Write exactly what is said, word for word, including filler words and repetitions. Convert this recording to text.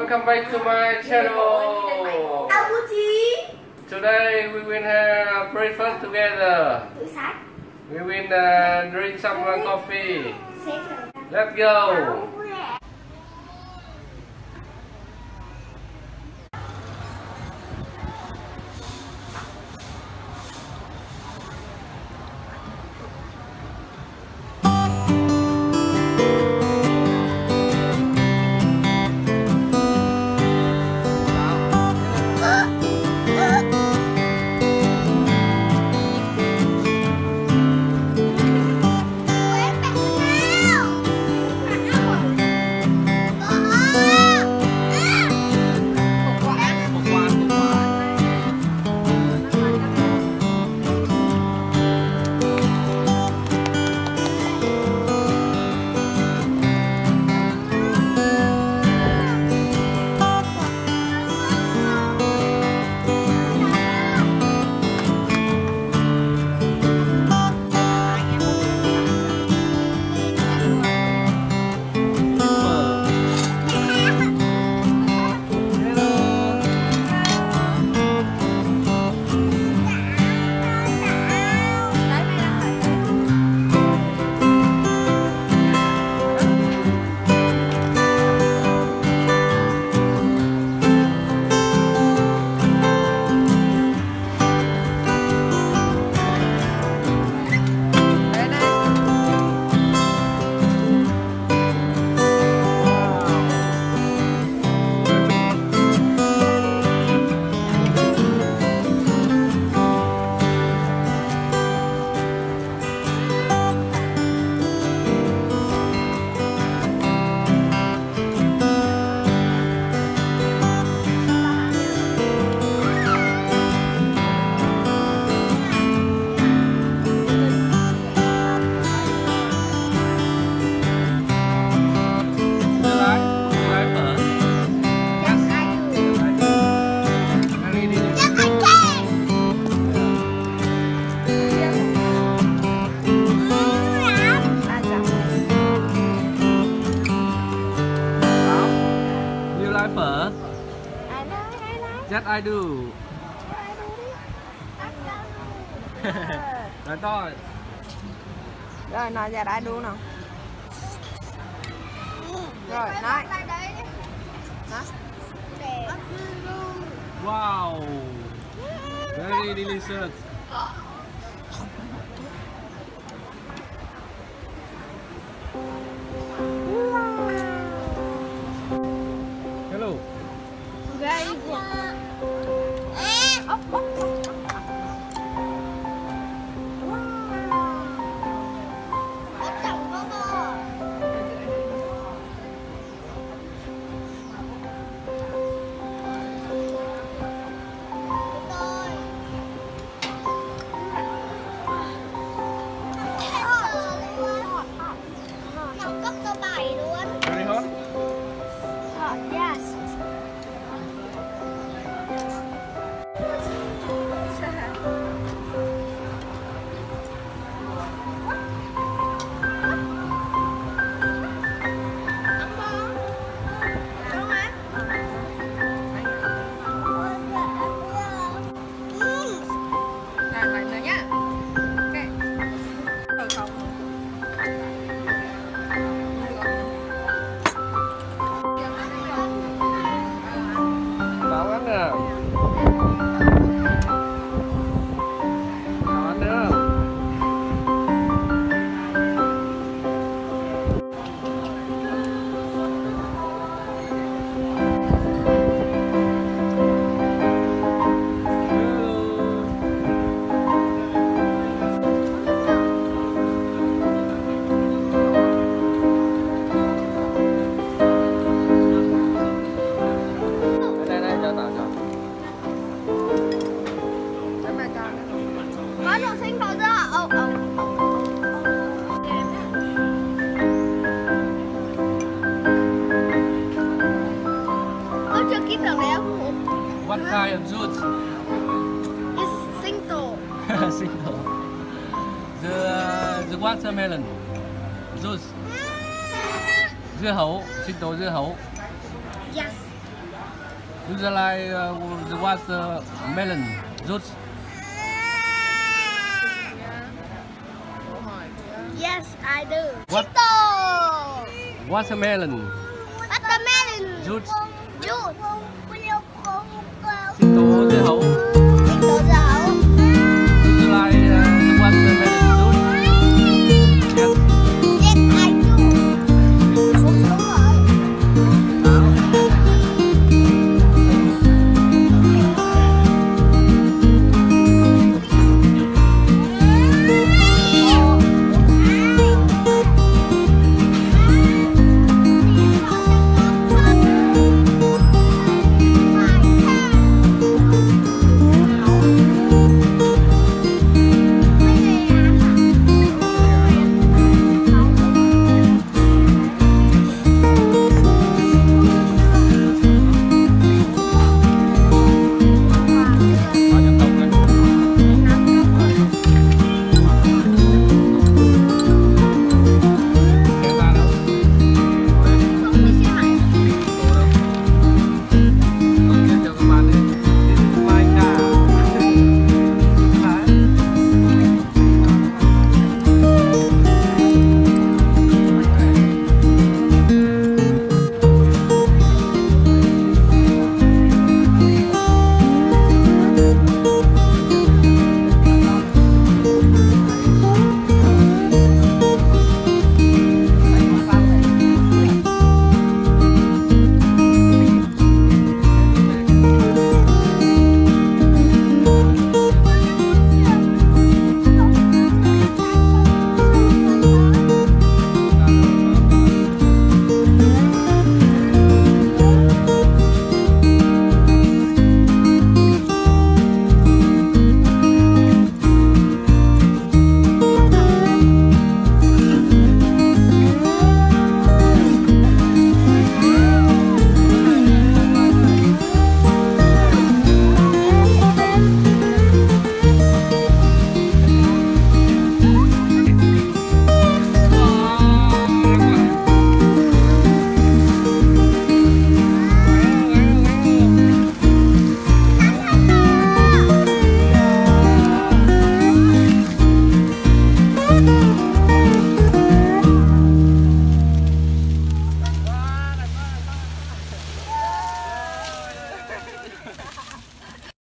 welcome back to my channel. Today we will have breakfast together. We will uh, drink some uh, coffee. Let's go. Yes, I do. Nói to. Rồi nói ra I do nào. Rồi nói. Nói. Wow. Very delicious. Hello. Very good. Very hot. Yes. Có đồ sinh vào chưa? Ồ, ồ. Ôi, chưa kịp được đấy không? What kind of juice? It's single. Single. The, the watermelon juice. Dưa hấu, sinh tố dưa hấu. Yes. You like uh, what uh, melon juice? Yes, I do. What? Cheetos. Watermelon. Watermelon. Juice. Juice. Cheetos dưa hấu.